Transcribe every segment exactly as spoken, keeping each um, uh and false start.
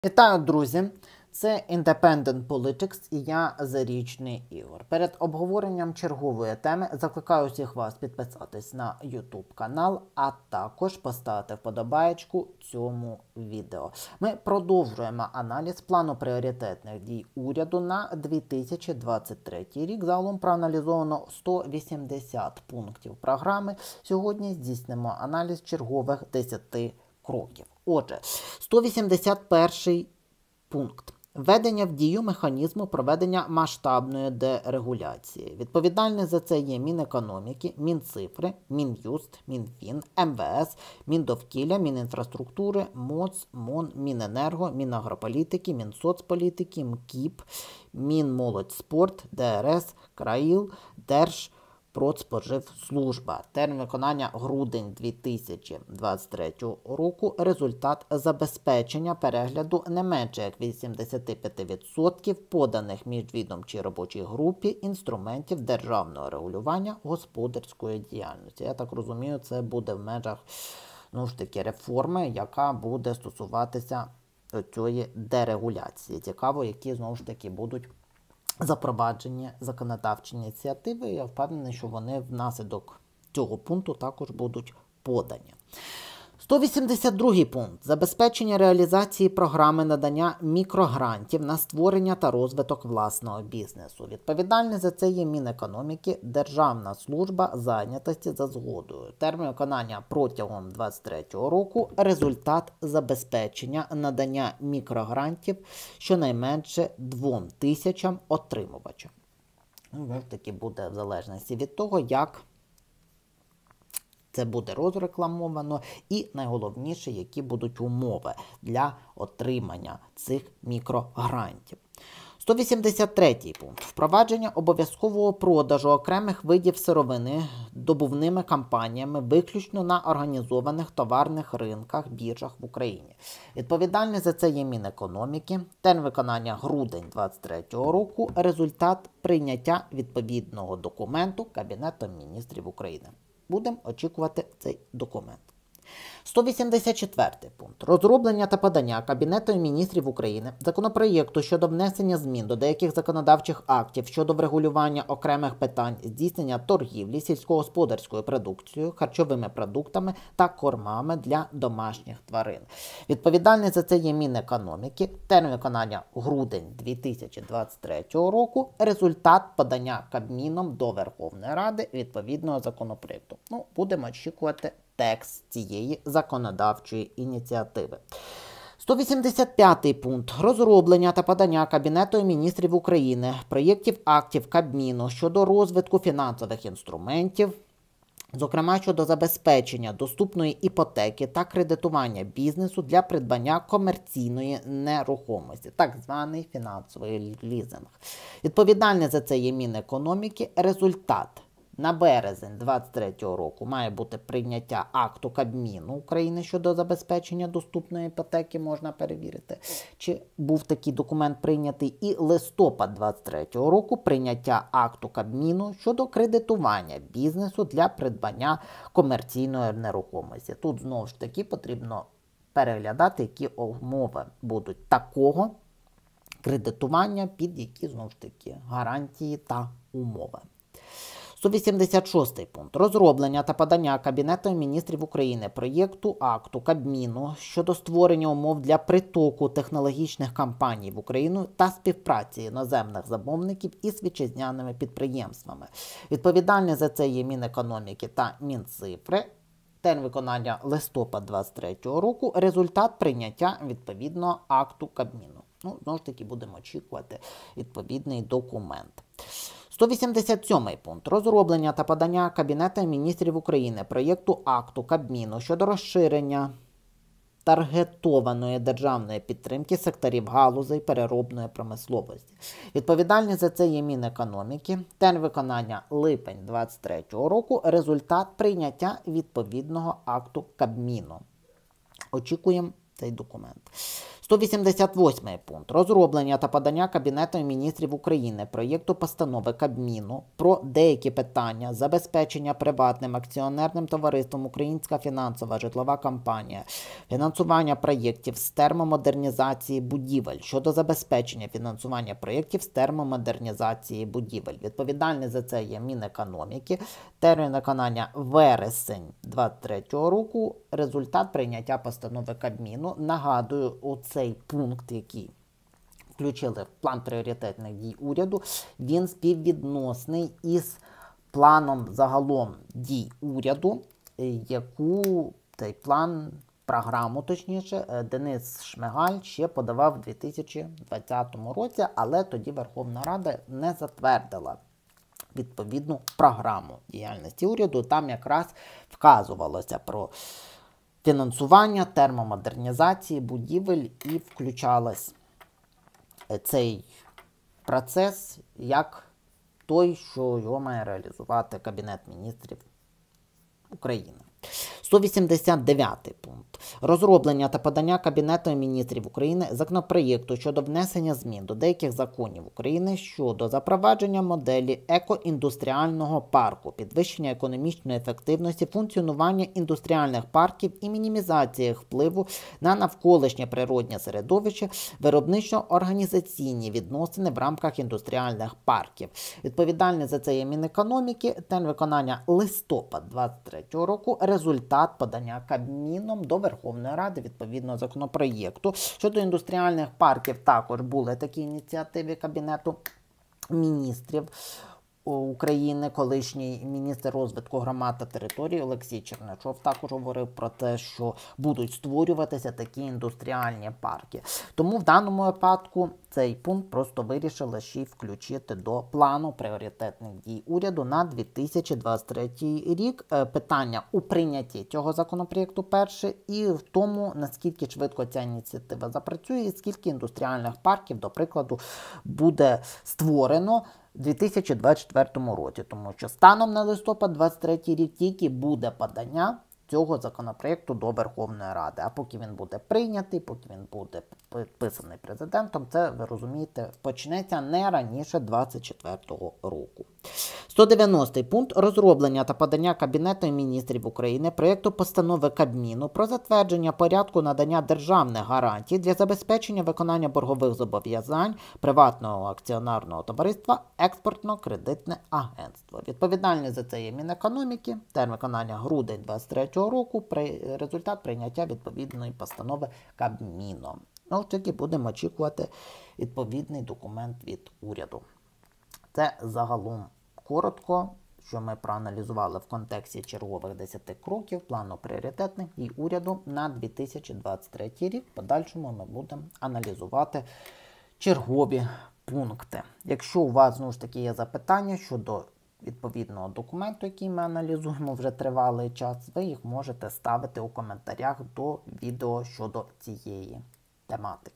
Вітаю, друзі! Це Independent Politics і я Зарічний Ігор. Перед обговоренням чергової теми закликаю всіх вас підписатись на YouTube канал, а також поставити вподобаєчку цьому відео. Ми продовжуємо аналіз плану пріоритетних дій уряду на дві тисячі двадцять третій рік. Загалом проаналізовано сто вісімдесят пунктів програми. Сьогодні здійснимо аналіз чергових десяти кроків. Отже, сто вісімдесят перший пункт. Введення в дію механізму проведення масштабної дерегуляції. Відповідальні за це є Мінекономіки, Мінцифри, Мін'юст, Мінфін, ем ве ес, Міндовкілля, Мінінфраструктури, МОЦ, МОН, Міненерго, Мінагрополітики, Мінсоцполітики, МКІП, Мінмолодьспорт, де ер ес, КРАІЛ, Держ. Продспоживслужба. Термін виконання грудень дві тисячі двадцять третього року. Результат забезпечення перегляду не менше як вісімдесят п'ять відсотків поданих міжвідомчій робочій групі інструментів державного регулювання господарської діяльності. Я так розумію, це буде в межах, ну ж таки, реформи, яка буде стосуватися цієї дерегуляції. Цікаво, які, знову ж таки, будуть запроваджені законодавчі ініціативи. Я впевнений, що вони внаслідок цього пункту також будуть подані. сто вісімдесят другий пункт. Забезпечення реалізації програми надання мікрогрантів на створення та розвиток власного бізнесу. Відповідальний за це є Мінекономіки, Державна служба зайнятості за згодою. Термін виконання протягом двадцять третього року. Результат забезпечення надання мікрогрантів щонайменше двом тисячам отримувачам. Ну, таки буде в залежності від того, як це буде розрекламовано і, найголовніше, які будуть умови для отримання цих мікрогрантів. сто вісімдесят третій пункт. Впровадження обов'язкового продажу окремих видів сировини добувними компаніями виключно на організованих товарних ринках, біржах в Україні. Відповідальний за це є Мінекономіки. Термін виконання грудень двадцять третього року. Результат прийняття відповідного документу Кабінетом міністрів України. Будемо очікувати цей документ. сто вісімдесят четвертий пункт. Розроблення та подання Кабінету міністрів України законопроєкту щодо внесення змін до деяких законодавчих актів щодо врегулювання окремих питань здійснення торгівлі сільськогосподарською продукцією, харчовими продуктами та кормами для домашніх тварин. Відповідальний за це є Мінекономіки. Термін виконання грудень дві тисячі двадцять третього року. Результат подання Кабміном до Верховної Ради відповідного законопроєкту. Ну, будемо очікувати текст цієї законодавчої ініціативи. сто вісімдесят п'ятий пункт. Розроблення та подання Кабінету міністрів України проєктів актів Кабміну щодо розвитку фінансових інструментів, зокрема щодо забезпечення доступної іпотеки та кредитування бізнесу для придбання комерційної нерухомості, так званий фінансовий лізинг. Відповідальний за це є Мінекономіки. Результат. На березень двадцять третього року має бути прийняття акту Кабміну України щодо забезпечення доступної іпотеки, можна перевірити, чи був такий документ прийнятий. І листопад двадцять третього року прийняття акту Кабміну щодо кредитування бізнесу для придбання комерційної нерухомості. Тут знову ж таки потрібно переглядати, які умови будуть такого кредитування, під які, знову ж таки, гарантії та умови. сто вісімдесят шостий пункт. Розроблення та подання Кабінету міністрів України проєкту акту Кабміну щодо створення умов для притоку технологічних компаній в Україну та співпраці іноземних замовників із вітчизняними підприємствами. Відповідальний за це є Мінекономіки та Мінцифри. Термін виконання листопад двадцять третього року. Результат прийняття відповідного акту Кабміну. Ну, знову ж таки, будемо очікувати відповідний документ. сто вісімдесят сьомий пункт. Розроблення та подання Кабінету міністрів України проєкту акту Кабміну щодо розширення таргетованої державної підтримки секторів галузей переробної промисловості. Відповідальний за це є Мінекономіки. Термін виконання липень двадцять третього року. Результат прийняття відповідного акту Кабміну. Очікуємо цей документ. сто вісімдесят восьмий пункт. Розроблення та подання Кабінетом міністрів України проєкту постанови Кабміну про деякі питання забезпечення приватним акціонерним товариством «Українська фінансова житлова компанія» фінансування проєктів з термомодернізації будівель щодо забезпечення фінансування проєктів з термомодернізації будівель. Відповідальний за це є Мінекономіки. Термін виконання вересень двадцять третього року. Результат прийняття постанови Кабміну. Нагадую, оцей пункт, який включили в план пріоритетних дій уряду, він співвідносний із планом загалом дій уряду, яку цей план, програму точніше, Денис Шмигаль ще подавав у дві тисячі двадцятому році, але тоді Верховна Рада не затвердила відповідну програму діяльності уряду. Там якраз вказувалося про фінансування термомодернізації будівель і включалось цей процес як той, що його має реалізувати Кабінет міністрів України. сто вісімдесят дев'ятий пункт. Розроблення та подання Кабінетом міністрів України законопроєкту щодо внесення змін до деяких законів України щодо запровадження моделі екоіндустріального парку, підвищення економічної ефективності, функціонування індустріальних парків і мінімізації їх впливу на навколишнє природнє середовище, виробничо-організаційні відносини в рамках індустріальних парків. Відповідальний за це є Мінекономіки. Термін виконання листопад двадцять третього року. Результат подання Кабміном до Верховної Ради відповідного законопроєкту. Щодо індустріальних парків також були такі ініціативи Кабінету міністрів України. Колишній міністр розвитку громад та територій Олексій Черничов також говорив про те, що будуть створюватися такі індустріальні парки. Тому в даному випадку цей пункт просто вирішили ще й включити до плану пріоритетних дій уряду на дві тисячі двадцять третій рік. Питання у прийнятті цього законопроєкту перше і в тому, наскільки швидко ця ініціатива запрацює і скільки індустріальних парків, до прикладу, буде створено у дві тисячі двадцять четвертому році, тому що станом на листопад двадцять третій рік тільки буде подання цього законопроєкту до Верховної Ради. А поки він буде прийнятий, поки він буде підписаний президентом, це, ви розумієте, почнеться не раніше двадцять четвертого року. сто дев'яностий пункт. Розроблення та подання Кабінетом міністрів України проєкту постанови Кабміну про затвердження порядку надання державних гарантій для забезпечення виконання боргових зобов'язань приватного акціонерного товариства «Експортно-кредитне агентство». Відповідальний за це є Мінекономіки. Термін виконання грудень двадцять третього року. При результат прийняття відповідної постанови Кабміном. Ну, тільки будемо очікувати відповідний документ від уряду. Це загалом коротко, що ми проаналізували в контексті чергових десяти кроків плану пріоритетних дій уряду на дві тисячі двадцять третій рік. В подальшому ми будемо аналізувати чергові пункти. Якщо у вас, знову ж таки, є запитання щодо відповідного документу, який ми аналізуємо вже тривалий час, ви їх можете ставити у коментарях до відео щодо цієї тематики.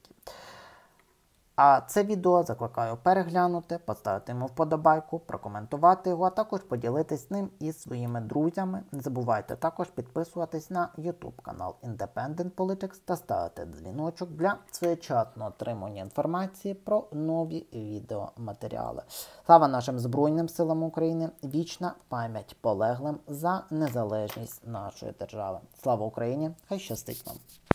А це відео закликаю переглянути, поставити йому вподобайку, прокоментувати його, а також поділитись ним із своїми друзями. Не забувайте також підписуватись на YouTube канал Independent Politics та ставити дзвіночок для своєчасного отримання інформації про нові відеоматеріали. Слава нашим Збройним силам України! Вічна пам'ять полеглим за незалежність нашої держави. Слава Україні! Хай щастить вам!